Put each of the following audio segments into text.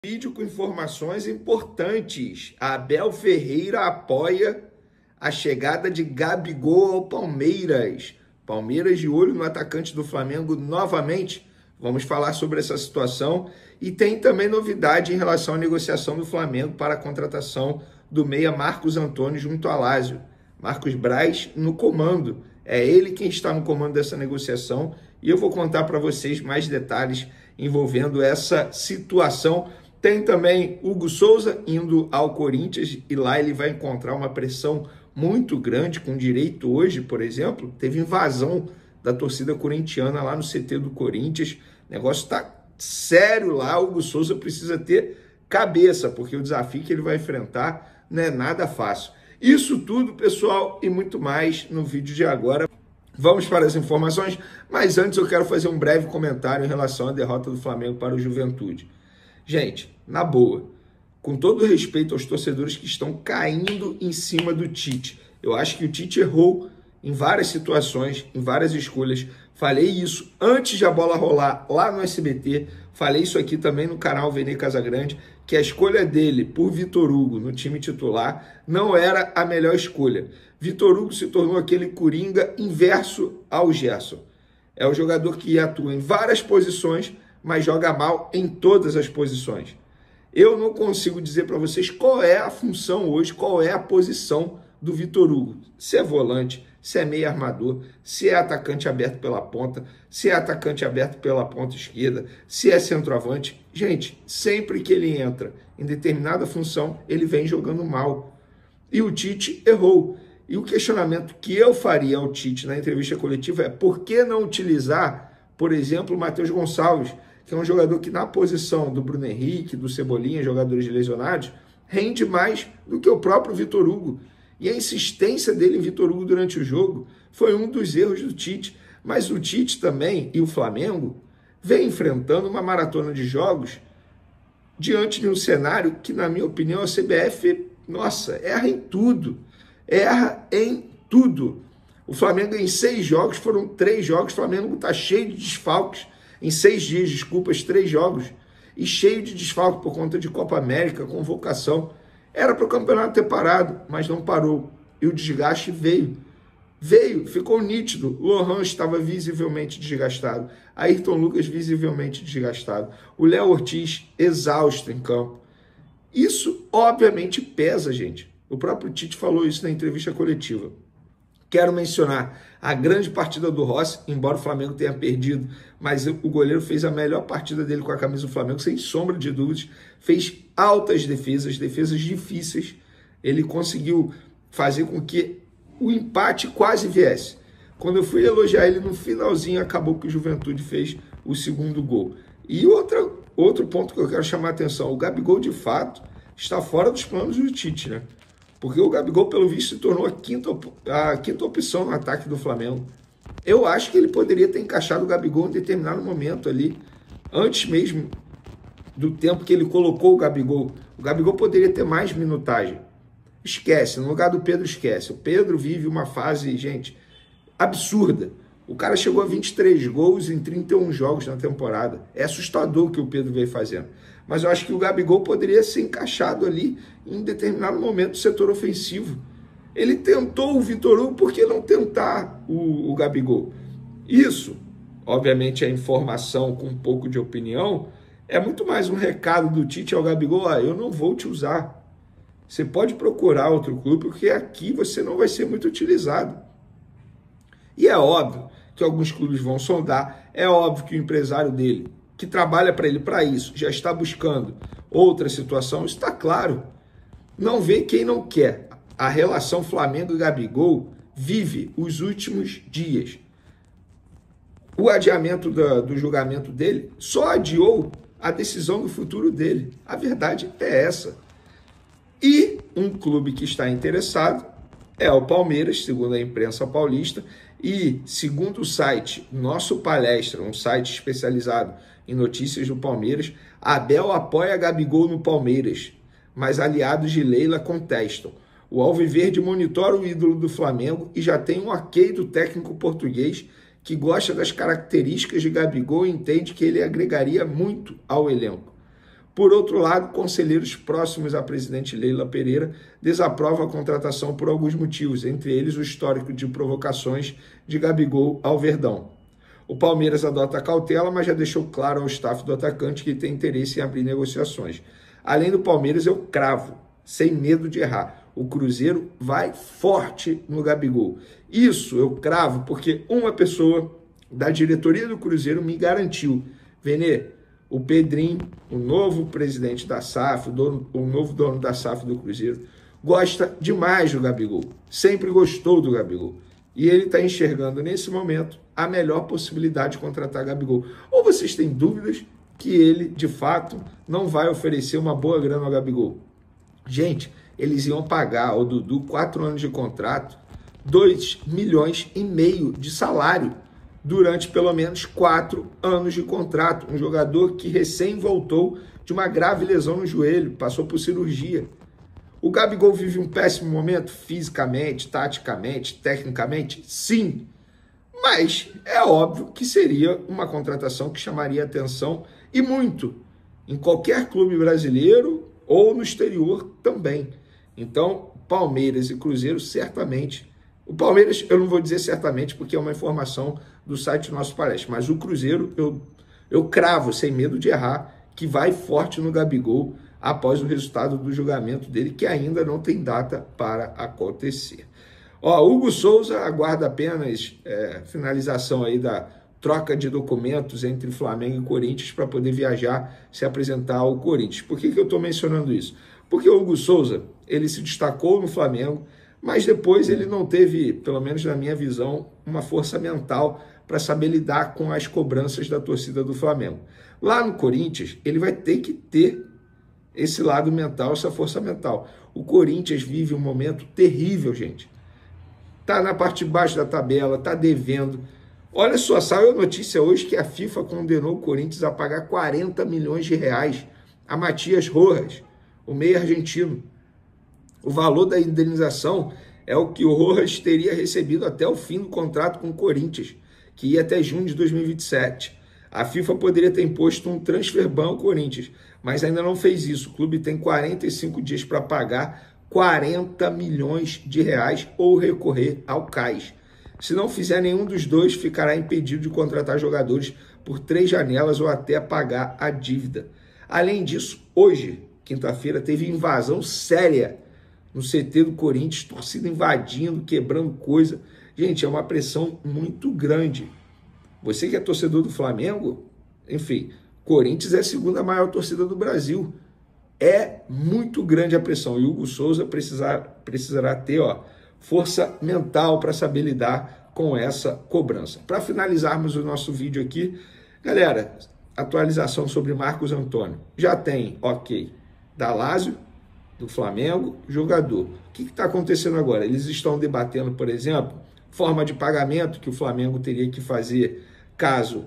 Vídeo com informações importantes. Abel Ferreira apoia a chegada de Gabigol ao Palmeiras. Palmeiras de olho no atacante do Flamengo novamente. Vamos falar sobre essa situação. E tem também novidade em relação à negociação do Flamengo para a contratação do meia Marcos Antônio junto a Lázio. Marcos Braz no comando. É ele quem está no comando dessa negociação. E eu vou contar para vocês mais detalhes envolvendo essa situação. Tem também Hugo Souza indo ao Corinthians e lá ele vai encontrar uma pressão muito grande, com direito hoje, por exemplo, teve invasão da torcida corintiana lá no CT do Corinthians. O negócio está sério lá, o Hugo Souza precisa ter cabeça, porque o desafio que ele vai enfrentar não é nada fácil. Isso tudo, pessoal, e muito mais no vídeo de agora. Vamos para as informações, mas antes eu quero fazer um breve comentário em relação à derrota do Flamengo para o Juventude. Gente, na boa, com todo respeito aos torcedores que estão caindo em cima do Tite, eu acho que o Tite errou em várias situações, em várias escolhas. Falei isso antes de a bola rolar lá no SBT, falei isso aqui também no canal Vene Casagrande, que a escolha dele por Vitor Hugo no time titular não era a melhor escolha. Vitor Hugo se tornou aquele coringa inverso ao Gerson. É o jogador que atua em várias posições, mas joga mal em todas as posições. Eu não consigo dizer para vocês qual é a função hoje, qual é a posição do Vitor Hugo. Se é volante, se é meio armador, se é atacante aberto pela ponta, se é atacante aberto pela ponta esquerda, se é centroavante. Gente, sempre que ele entra em determinada função, ele vem jogando mal. E o Tite errou. E o questionamento que eu faria ao Tite na entrevista coletiva é por que não utilizar, por exemplo, o Matheus Gonçalves, que é um jogador que na posição do Bruno Henrique, do Cebolinha, jogadores lesionados, rende mais do que o próprio Vitor Hugo. E a insistência dele em Vitor Hugo durante o jogo foi um dos erros do Tite. Mas o Tite também e o Flamengo vem enfrentando uma maratona de jogos diante de um cenário que, na minha opinião, a CBF, nossa, erra em tudo. Erra em tudo. O Flamengo em 6 jogos, foram 3 jogos, o Flamengo está cheio de desfalques. Em 6 dias, desculpas, 3 jogos, e cheio de desfalque por conta de Copa América, convocação. Era para o campeonato ter parado, mas não parou. E o desgaste veio. Ficou nítido. Lohan estava visivelmente desgastado. Ayrton Lucas visivelmente desgastado. O Léo Ortiz exausto em campo. Isso, obviamente, pesa, gente. O próprio Tite falou isso na entrevista coletiva. Quero mencionar a grande partida do Rossi, embora o Flamengo tenha perdido, mas o goleiro fez a melhor partida dele com a camisa do Flamengo, sem sombra de dúvidas. Fez altas defesas difíceis. Ele conseguiu fazer com que o empate quase viesse. Quando eu fui elogiar ele no finalzinho, acabou que o Juventude fez o segundo gol. E outro ponto que eu quero chamar a atenção, o Gabigol, de fato, está fora dos planos do Tite, né? Porque o Gabigol, pelo visto, se tornou a quinta opção no ataque do Flamengo. Eu acho que ele poderia ter encaixado o Gabigol em determinado momento ali, antes mesmo do tempo que ele colocou o Gabigol. O Gabigol poderia ter mais minutagem. Esquece, no lugar do Pedro, esquece. O Pedro vive uma fase, gente, absurda. O cara chegou a 23 gols em 31 jogos na temporada. É assustador o que o Pedro veio fazendo. Mas eu acho que o Gabigol poderia ser encaixado ali em determinado momento do setor ofensivo. Ele tentou o Vitor Hugo, por que não tentar o Gabigol? Isso, obviamente, a informação com um pouco de opinião, é muito mais um recado do Tite ao Gabigol: eu não vou te usar. Você pode procurar outro clube, porque aqui você não vai ser muito utilizado. E é óbvio que alguns clubes vão sondar, é óbvio que o empresário dele, que trabalha para ele para isso, já está buscando outra situação, isso está claro. Não vê quem não quer. A relação Flamengo e Gabigol vive os últimos dias. O adiamento do julgamento dele só adiou a decisão do futuro dele. A verdade é essa. E um clube que está interessado é o Palmeiras, segundo a imprensa paulista, e segundo o site Nosso Palestra, um site especializado em notícias do Palmeiras, Abel apoia Gabigol no Palmeiras, mas aliados de Leila contestam. O Alviverde monitora o ídolo do Flamengo e já tem um ok do técnico português que gosta das características de Gabigol e entende que ele agregaria muito ao elenco. Por outro lado, conselheiros próximos à presidente Leila Pereira desaprovam a contratação por alguns motivos, entre eles o histórico de provocações de Gabigol ao Verdão. O Palmeiras adota cautela, mas já deixou claro ao staff do atacante que tem interesse em abrir negociações. Além do Palmeiras, eu cravo, sem medo de errar, o Cruzeiro vai forte no Gabigol. Isso eu cravo porque uma pessoa da diretoria do Cruzeiro me garantiu: Vene, o Pedrinho, o novo presidente da SAF, o novo dono da SAF do Cruzeiro, gosta demais do Gabigol, sempre gostou do Gabigol. E ele está enxergando nesse momento a melhor possibilidade de contratar Gabigol. Ou vocês têm dúvidas que ele, de fato, não vai oferecer uma boa grana ao Gabigol? Gente, eles iam pagar ao Dudu 4 anos de contrato, 2,5 milhões de salário durante pelo menos 4 anos de contrato. Um jogador que recém voltou de uma grave lesão no joelho, passou por cirurgia. O Gabigol vive um péssimo momento fisicamente, taticamente, tecnicamente? Sim. Mas é óbvio que seria uma contratação que chamaria atenção e muito em qualquer clube brasileiro ou no exterior também. Então, Palmeiras e Cruzeiro certamente. O Palmeiras, eu não vou dizer certamente porque é uma informação do site Nosso Palestra, mas o Cruzeiro, eu cravo, sem medo de errar, que vai forte no Gabigol após o resultado do julgamento dele, que ainda não tem data para acontecer. Hugo Souza aguarda apenas finalização aí da troca de documentos entre Flamengo e Corinthians para poder viajar, se apresentar ao Corinthians. Por que eu estou mencionando isso? Porque o Hugo Souza, ele se destacou no Flamengo, mas depois ele não teve, pelo menos na minha visão, uma força mental para saber lidar com as cobranças da torcida do Flamengo. Lá no Corinthians, ele vai ter que ter esse lado mental, essa força mental. O Corinthians vive um momento terrível, gente. Está na parte de baixo da tabela, está devendo. Olha só, saiu a notícia hoje que a FIFA condenou o Corinthians a pagar 40 milhões de reais a Matias Rojas, o meio argentino. O valor da indenização é o que o Rojas teria recebido até o fim do contrato com o Corinthians, que ia até junho de 2027. A FIFA poderia ter imposto um transfer ban ao Corinthians, mas ainda não fez isso. O clube tem 45 dias para pagar 40 milhões de reais ou recorrer ao CAS. Se não fizer nenhum dos dois, ficará impedido de contratar jogadores por 3 janelas ou até pagar a dívida. Além disso, hoje, quinta-feira, teve invasão séria no CT do Corinthians, torcida invadindo, quebrando coisa. Gente, é uma pressão muito grande. Você que é torcedor do Flamengo, enfim, Corinthians é a segunda maior torcida do Brasil. É muito grande a pressão. E o Hugo Souza precisará ter força mental para saber lidar com essa cobrança. Para finalizarmos o nosso vídeo aqui, galera, atualização sobre Marcos Antônio. Já tem, da Lazio, do Flamengo, jogador. O que está acontecendo agora? Eles estão debatendo, por exemplo, forma de pagamento que o Flamengo teria que fazer caso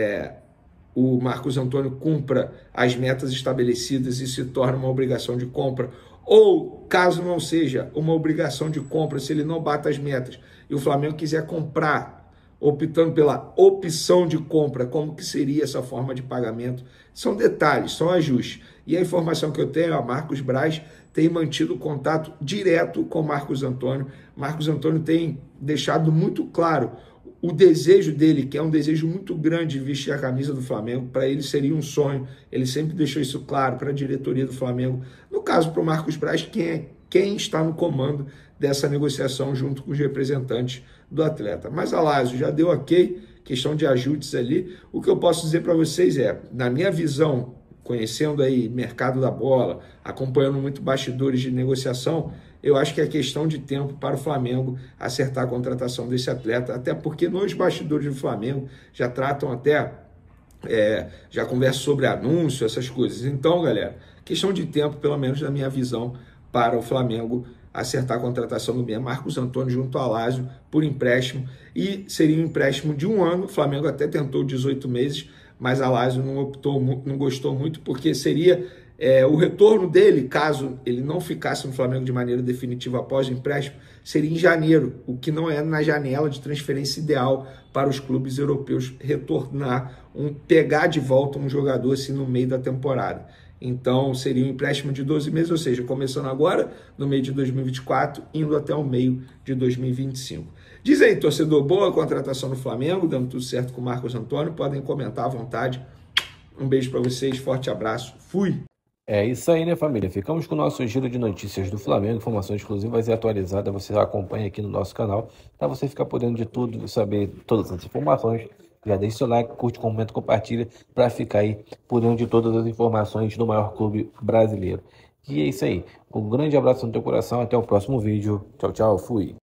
o Marcos Antônio cumpra as metas estabelecidas e se torne uma obrigação de compra, ou caso não seja uma obrigação de compra, se ele não bata as metas e o Flamengo quiser comprar, optando pela opção de compra, como que seria essa forma de pagamento? São detalhes, são ajustes. E a informação que eu tenho, Marcos Braz tem mantido contato direto com Marcos Antônio. Marcos Antônio tem deixado muito claro o desejo dele, que é um desejo muito grande de vestir a camisa do Flamengo. Para ele seria um sonho, ele sempre deixou isso claro para a diretoria do Flamengo. No caso, para o Marcos Braz, quem está no comando dessa negociação junto com os representantes do atleta. Mas a Lazio já deu questão de ajustes ali. O que eu posso dizer para vocês na minha visão, conhecendo aí mercado da bola, acompanhando muito bastidores de negociação, eu acho que é questão de tempo para o Flamengo acertar a contratação desse atleta, até porque nos bastidores do Flamengo já tratam já conversam sobre anúncio, essas coisas. Então, galera, questão de tempo, pelo menos na minha visão, para o Flamengo acertar a contratação do Marcos Antônio junto ao Lazio por empréstimo, e seria um empréstimo de 1 ano. O Flamengo até tentou 18 meses, mas a Lazio não gostou muito, porque seria o retorno dele, caso ele não ficasse no Flamengo de maneira definitiva após o empréstimo, seria em janeiro, o que não é na janela de transferência ideal para os clubes europeus retornar, pegar de volta um jogador assim no meio da temporada. Então, seria um empréstimo de 12 meses, ou seja, começando agora, no meio de 2024, indo até o meio de 2025. Diz aí, torcedor, boa contratação no Flamengo, dando tudo certo com o Marcos Antônio. Podem comentar à vontade. Um beijo para vocês, forte abraço. Fui! É isso aí, né, família? Ficamos com o nosso giro de notícias do Flamengo, informações exclusivas e atualizadas. Você acompanha aqui no nosso canal, para você ficar podendo de tudo e saber todas as informações. Já deixa seu like, curte, comenta, compartilha, para ficar aí por dentro de todas as informações do maior clube brasileiro. E é isso aí. Um grande abraço no teu coração, até o próximo vídeo. Tchau, tchau, fui!